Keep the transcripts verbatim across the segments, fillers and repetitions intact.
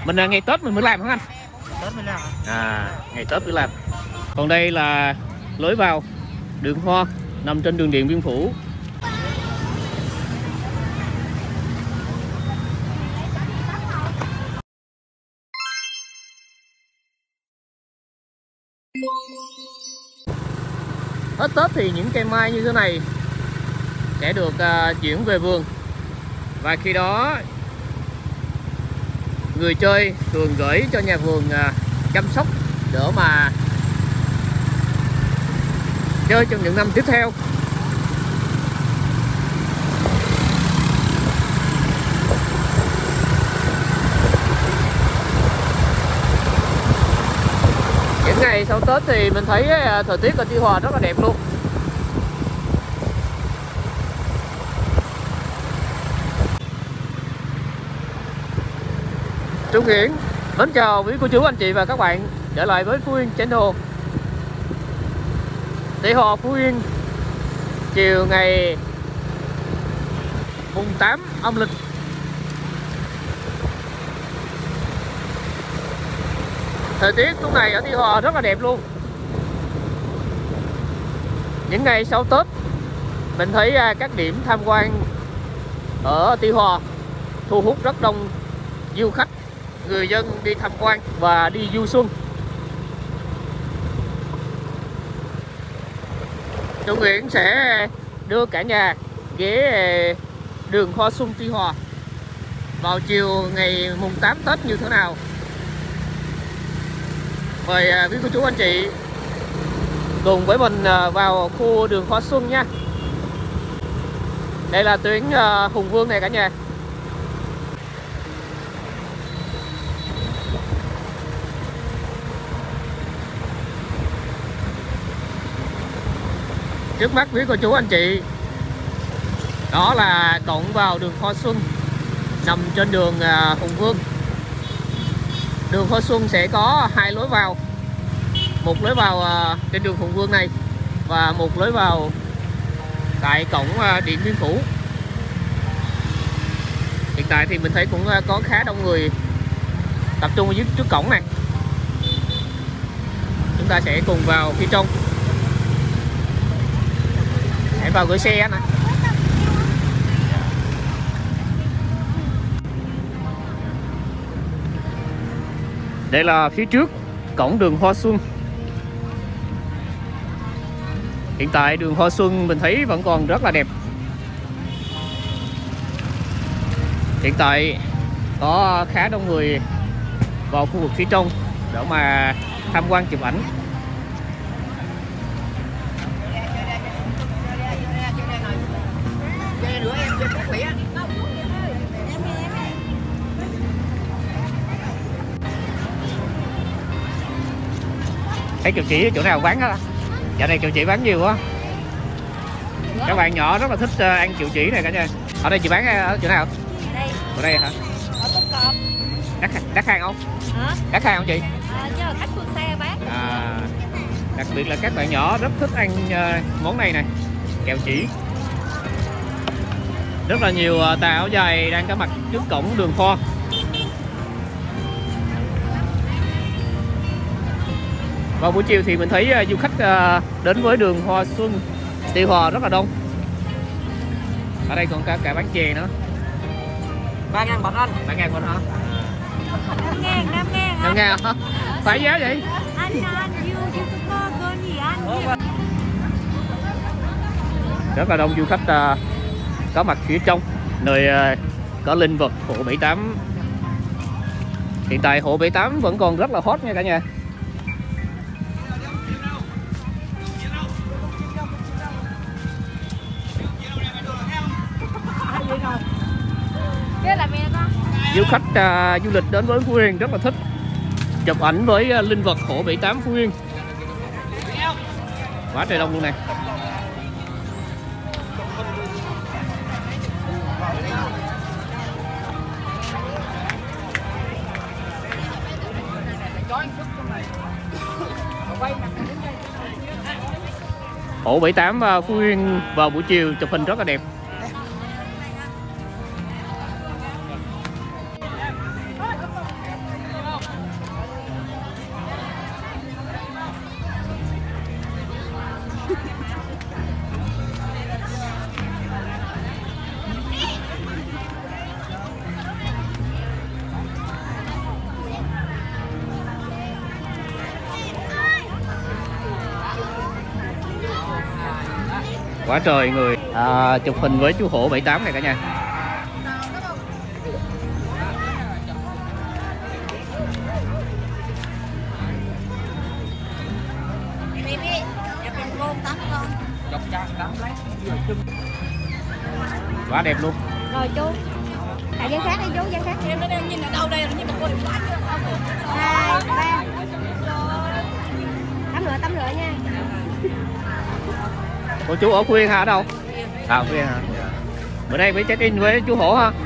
Mình là ngày Tết mình mới làm hả anh? Tết mới làm. À, ngày Tết mới làm. Còn đây là lối vào đường Hoa nằm trên đường Điện Biên Phủ. Hết Tết thì những cây mai như thế này sẽ được uh, chuyển về vườn, và khi đó người chơi thường gửi cho nhà vườn uh, chăm sóc để mà chơi trong những năm tiếp theo. Những ngày sau Tết thì mình thấy uh, thời tiết ở Tuy Hòa rất là đẹp luôn. Trung Hiển mến chào quý cô chú anh chị và các bạn trở lại với Phú Yên Channel. Tuy Hòa, Phú Yên, chiều ngày mùng tám âm lịch. Thời tiết lúc này ở Tuy Hòa rất là đẹp luôn. Những ngày sau Tết mình thấy các điểm tham quan ở Tuy Hòa thu hút rất đông du khách, người dân đi tham quan và đi du xuân. Trung Nguyễn sẽ đưa cả nhà ghé đường Hoa Xuân Tuy Hòa vào chiều ngày mùng tám Tết như thế nào. Mời quý cô chú anh chị cùng với mình vào khu đường Hoa Xuân nha. Đây là tuyến Hùng Vương này cả nhà. Trước mắt quý cô chú anh chị đó là cổng vào đường Hoa Xuân nằm trên đường Hùng Vương. Đường Hoa Xuân sẽ có hai lối vào, một lối vào trên đường Hùng Vương này và một lối vào tại cổng Điện Biên Phủ. Hiện tại thì mình thấy cũng có khá đông người tập trung ở dưới trước cổng này. Chúng ta sẽ cùng vào phía trong. Hãy vào gửi xe nè. Đây là phía trước cổng đường Hoa Xuân. Hiện tại đường Hoa Xuân mình thấy vẫn còn rất là đẹp. Hiện tại có khá đông người vào khu vực phía trong để mà tham quan chụp ảnh. Thấy Kiều Chỉ chỗ nào bán á? Dạo này Kiều Chỉ bán nhiều quá. Các bạn nhỏ rất là thích ăn Kiều Chỉ này cả nhà. Ở đây chị bán ở chỗ nào? Đây. Ở đây hả? Ở Tân Cọp. Đắt, đắt hàng không? Hả? Đắt hàng không chị? À, chứ là khách phương xe bán. À, đặc biệt là các bạn nhỏ rất thích ăn món này này, kẹo chỉ. Rất là nhiều tà áo dài đang có mặt trước cổng đường Hoa. Vào buổi chiều thì mình thấy du khách đến với đường Hoa Xuân Tuy Hòa rất là đông. Ở đây còn cả cả bán chè nữa. ba ngàn bột anh. ba ngàn bột hả? năm ngàn, năm ngàn. năm ngàn hả? Phải giá vậy? Anh anh you youtuber con gì anh? Rất là đông du khách uh, có mặt phía trong nơi uh, có linh vật hộ bảy tám. Hiện tại hộ bảy tám vẫn còn rất là hot nha cả nhà. Du khách uh, du lịch đến với Phú Yên rất là thích chụp ảnh với uh, linh vật hộ bảy tám Phú Yên. Quá trời đông luôn này. Hộ bảy tám uh, Phú Yên vào buổi chiều chụp hình rất là đẹp. Quá trời người à, chụp hình với chú hổ bảy tám này cả nhà. Quá đẹp luôn. Rồi chú. Tại gian khác đi chú, gian khác. Em nó đang nhìn ở đâu đây, nó nhìn một cô đẹp quá chưa? Hai, ba. Tắm rửa, tắm rửa nha. Cô chú ở Khuyên hả, ở đâu? À Khuyên hả? Bữa nay mới check in với chú hổ ha.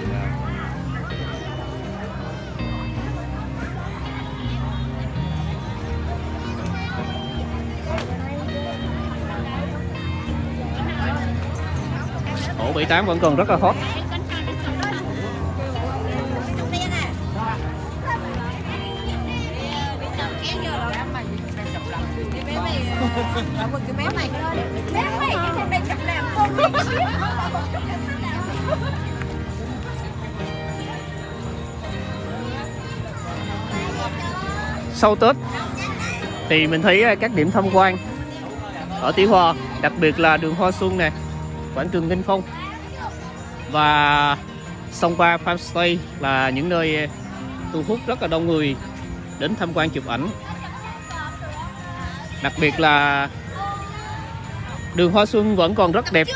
Hổ bảy tám vẫn còn rất là hot. Cái bé mày bé mày cái con đây chậm làm con đi xíu. Sau Tết thì mình thấy các điểm tham quan ở Tuy Hòa, đặc biệt là đường Hoa Xuân nè, quảng trường Nghinh Phong và Songpa Farmstay là những nơi thu hút rất là đông người đến tham quan chụp ảnh. Đặc biệt là đường Hoa Xuân vẫn còn rất đẹp.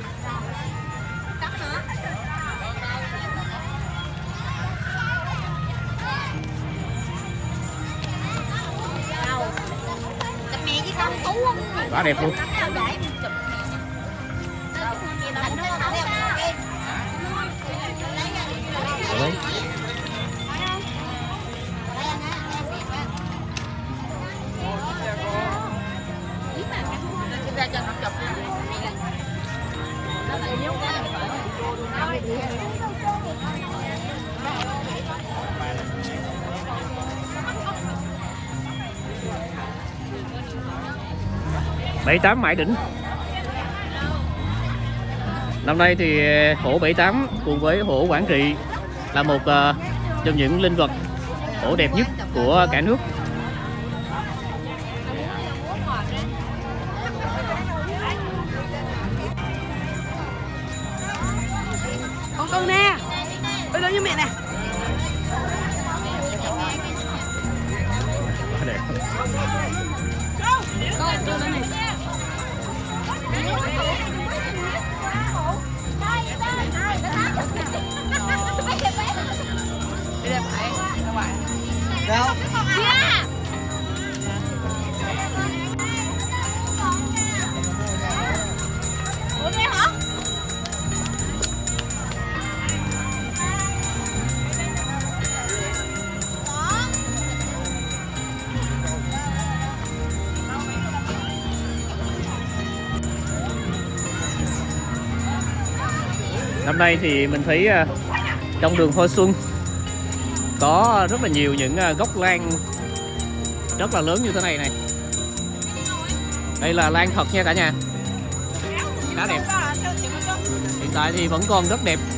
Quá đẹp luôn. Đấy. bảy tám Mãi Đỉnh. Năm nay thì hổ bảy tám cùng với hổ Quảng Trị là một uh, trong những linh vật hổ đẹp nhất của cả nước. Con con nè. Ôi lớn như mẹ nè. Quá đẹp. Đâu? Ủa đây hả? Năm nay thì mình thấy uh, trong đường Hoa Xuân có rất là nhiều những uh, gốc lan rất là lớn như thế này này. Đây là lan thật nha cả nhà. Khá đẹp. Hiện tại thì vẫn còn rất đẹp.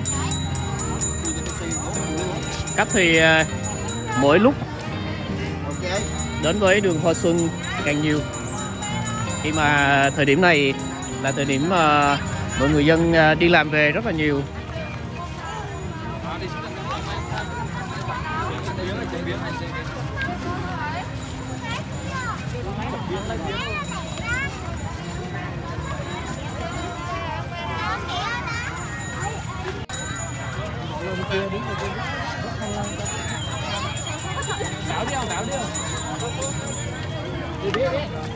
Cách thì uh, mỗi lúc đến với đường Hoa Xuân càng nhiều. Khi mà thời điểm này là thời điểm uh, mọi người dân đi làm về rất là nhiều. Đảo đi không? Đảo đi không? Đi đi đi.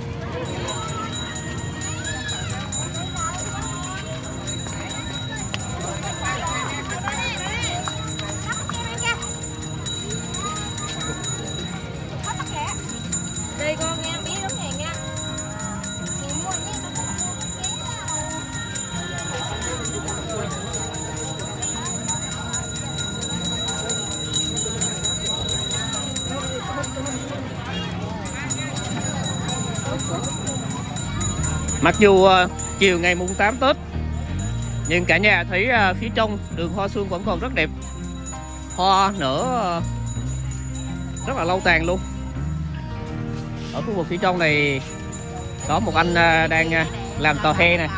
Đây con nghe biết đúng này nha. Mặc dù uh, chiều ngày mùng tám Tết nhưng cả nhà thấy uh, phía trong đường Hoa Xuân vẫn còn rất đẹp. Hoa nở uh, rất là lâu tàn luôn. Ở khu vực phía trong này có một anh uh, đang uh, làm tòa he nè.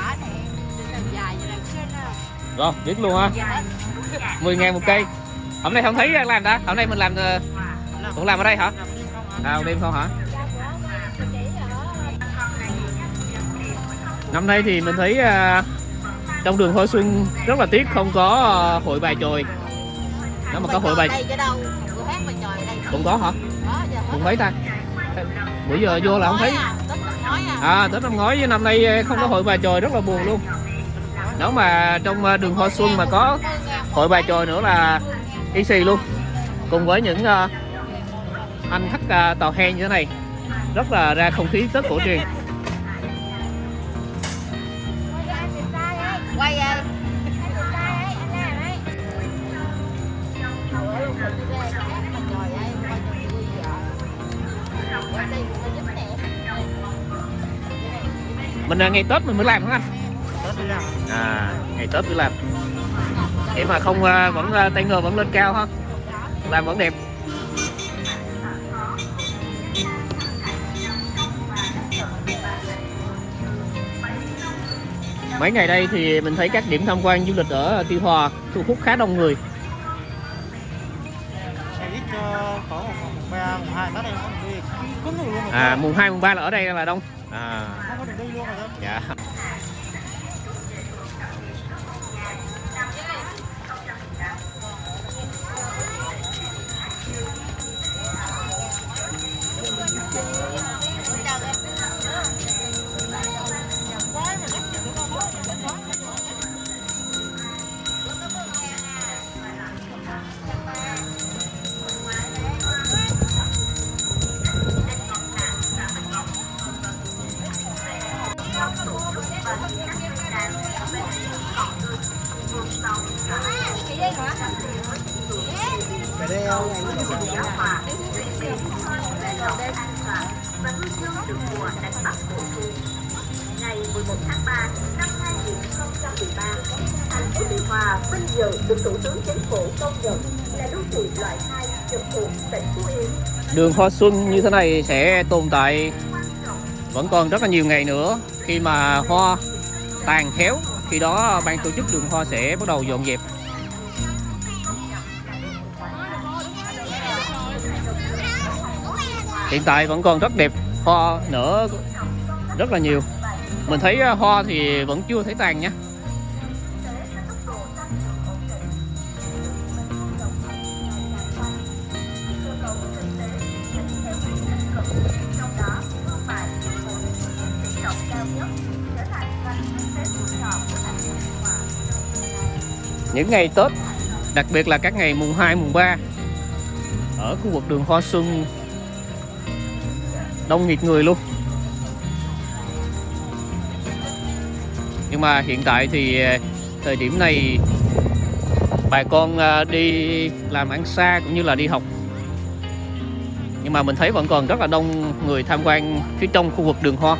Rồi, biết luôn ha. mười ngàn một cây. Hôm nay không thấy làm ta. Hôm nay mình làm cũng làm ở đây hả? À, đêm không hả? Năm nay thì mình thấy uh, trong đường Hoa Xuân rất là tiếc không có uh, hội bài chòi. Nếu mà có hội bài cũng có hả? Cũng thấy ta. Bữa giờ vô là không thấy. À, Tết năm ngoái với năm nay không có hội bài chòi, rất là buồn luôn. Nếu mà trong đường Hoa Xuân mà có hội bài chòi nữa là easy luôn. Cùng với những uh, anh thắt uh, tàu hen như thế này, rất là ra không khí Tết cổ truyền. Quay ơi. Mình là ngày Tết mình mới làm hả anh? Tết mới làm. À, ngày Tết mới làm. Vậy mà không vẫn tay nghề vẫn lên cao ha. Làm vẫn đẹp. Mấy ngày đây thì mình thấy các điểm tham quan du lịch ở Tuy Hòa thu hút khá đông người. Xe buýt có mùng ba, mùng hai tới đây không đi. Cứng luôn rồi. À, mùng hai, mùng ba là ở đây là đông. À. Không có đường đi luôn rồi đó. Dạ. Cái đây không? Ngày mười một tháng ba năm hai nghìn không trăm mười ba, thành phố Tuy Hòa vinh dự được Thủ tướng Chính phủ công nhận là đô thị loại hai trực thuộc tỉnh Phú Yên. Đường Hoa Xuân như thế này sẽ tồn tại vẫn còn rất là nhiều ngày nữa. Khi mà hoa tàn héo, khi đó ban tổ chức đường hoa sẽ bắt đầu dọn dẹp. Hiện tại vẫn còn rất đẹp, hoa nở rất là nhiều. Mình thấy hoa thì vẫn chưa thấy tàn nhé. Những ngày Tết, đặc biệt là các ngày mùng hai, mùng ba, ở khu vực đường Hoa Xuân đông nghịt người luôn. Nhưng mà hiện tại thì thời điểm này bà con đi làm ăn xa cũng như là đi học. Nhưng mà mình thấy vẫn còn rất là đông người tham quan phía trong khu vực đường hoa.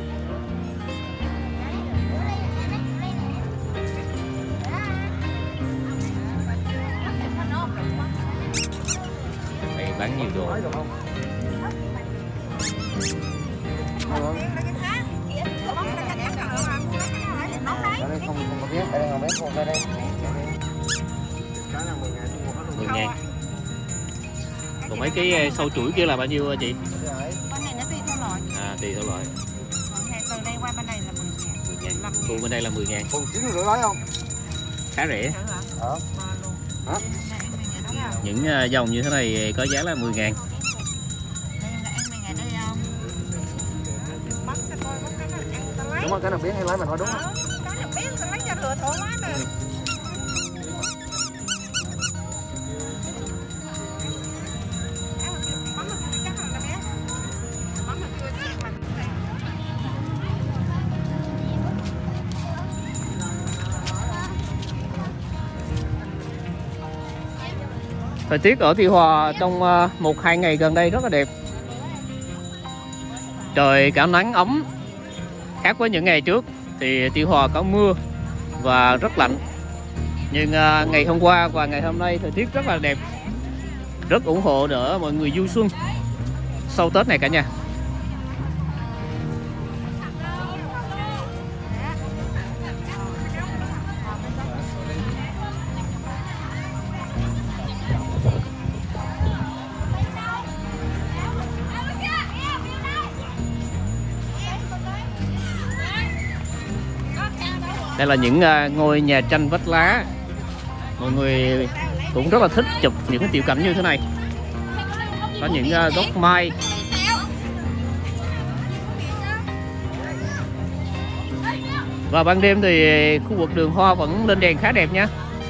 Đây bán nhiều đồ. Không có biết, đây là mấy con đây đây. mười ngàn. Còn mấy cái sâu chuỗi kia là bao nhiêu chị? Con này nó tùy theo loại. À, tùy theo loại. Từ đây qua bên này là mười ngàn. mười ngàn. Cu bên đây là mười ngàn. Còn chín rưỡi lấy không? Khá rẻ. Ờ. Hả? Những dòng như thế này có giá là mười ngàn. Đúng không? Cái nào biết hay lấy mình thôi đúng không? Cái nào biết lấy cho thừa thoải mái mà. Thời tiết ở Tuy Hòa trong một hai ngày gần đây rất là đẹp. Trời cảm nắng ấm. Khác với những ngày trước thì Tuy Hòa có mưa và rất lạnh. Nhưng ngày hôm qua và ngày hôm nay thời tiết rất là đẹp. Rất ủng hộ để mọi người vui xuân sau Tết này cả nhà. Đây là những ngôi nhà tranh vách lá. Mọi người cũng rất là thích chụp những cái tiểu cảnh như thế này. Có những gốc mai. Và ban đêm thì khu vực đường hoa vẫn lên đèn khá đẹp nha.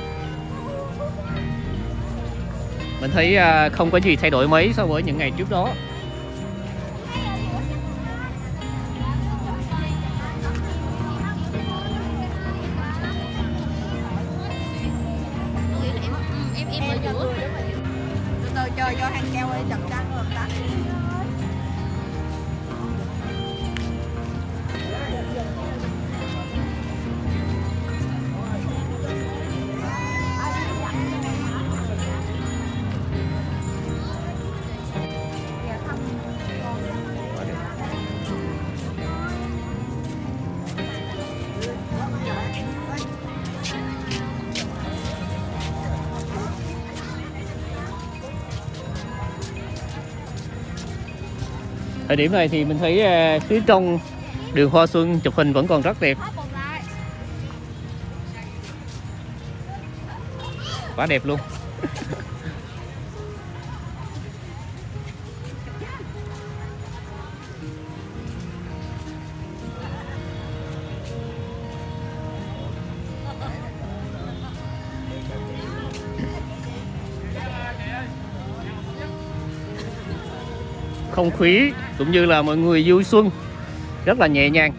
Mình thấy không có gì thay đổi mấy so với những ngày trước đó. Chơi cho hàng keo ấy chậm trăng rồi ta. Thời điểm này thì mình thấy phía trong đường hoa xuân chụp hình vẫn còn rất đẹp. Quá đẹp luôn. Không khí cũng như là mọi người vui xuân rất là nhẹ nhàng.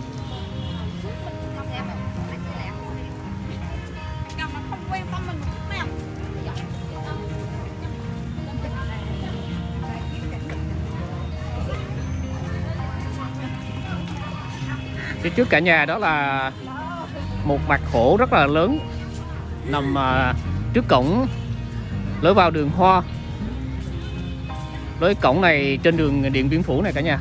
Phía trước cả nhà đó là một mặt khổ rất là lớn nằm trước cổng lối vào đường hoa. Lối cổng này trên đường Điện Biên Phủ này cả nhà.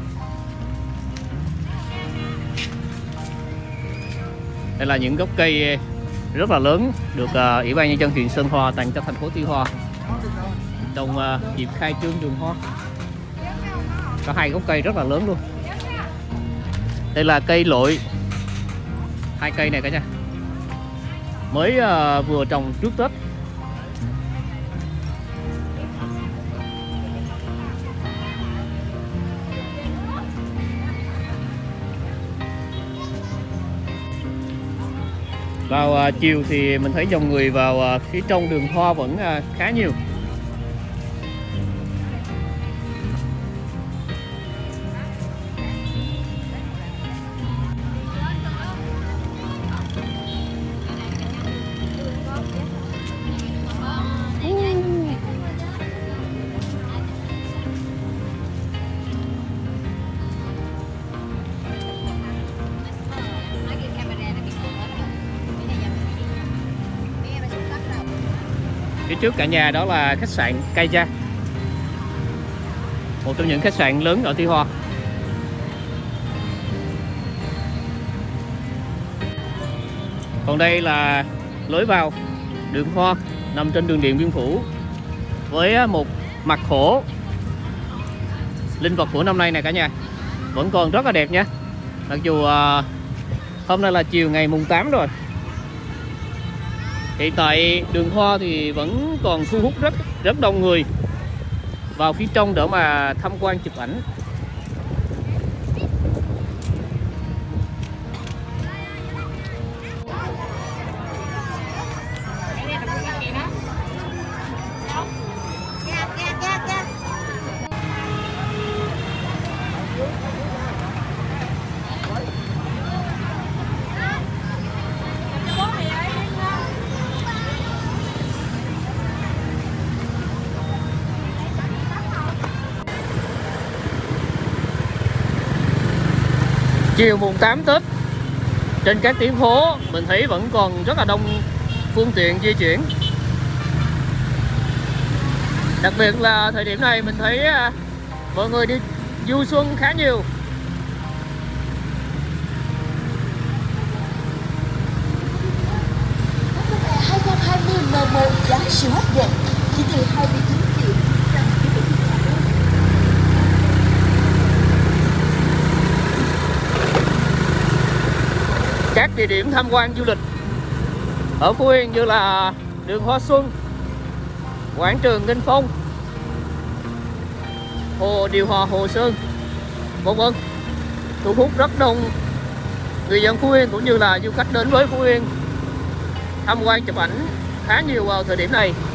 Đây là những gốc cây rất là lớn được uh, Ủy ban Nhân dân huyện Sơn Hòa tặng cho thành phố Tuy Hòa trong uh, dịp khai trương đường hoa. Có hai gốc cây rất là lớn luôn. Đây là cây lội. Hai cây này cả nhà. Mới uh, vừa trồng trước Tết. Vào uh, chiều thì mình thấy dòng người vào uh, phía trong đường hoa vẫn uh, khá nhiều. Phía trước cả nhà đó là khách sạn Kaya, một trong những khách sạn lớn ở Tuy Hòa. Còn đây là lối vào đường hoa nằm trên đường Điện Biên Phủ với một mặt khổ linh vật của năm nay này cả nhà, vẫn còn rất là đẹp nha. Mặc dù uh, hôm nay là chiều ngày mùng tám rồi. Hiện tại đường hoa thì vẫn còn thu hút rất rất đông người vào phía trong để mà tham quan chụp ảnh. Chiều mùng tám Tết, trên các tuyến phố mình thấy vẫn còn rất là đông phương tiện di chuyển. Đặc biệt là thời điểm này mình thấy mọi người đi du xuân khá nhiều. hai không hai không M một giá siêu hấp dẫn chỉ từ hai mươi chín triệu. Các địa điểm tham quan du lịch ở Phú Yên như là đường Hoa Xuân, quảng trường Nghinh Phong, hồ điều hòa Hồ Sơn, vân vân, thu hút rất đông người dân Phú Yên cũng như là du khách đến với Phú Yên tham quan chụp ảnh khá nhiều vào thời điểm này.